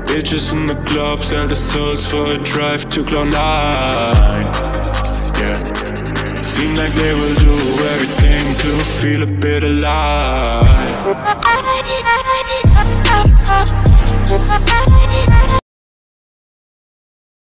Bitches in the club sell their souls for a drive to Cloud9. Yeah, seem like they will do everything to feel a bit alive.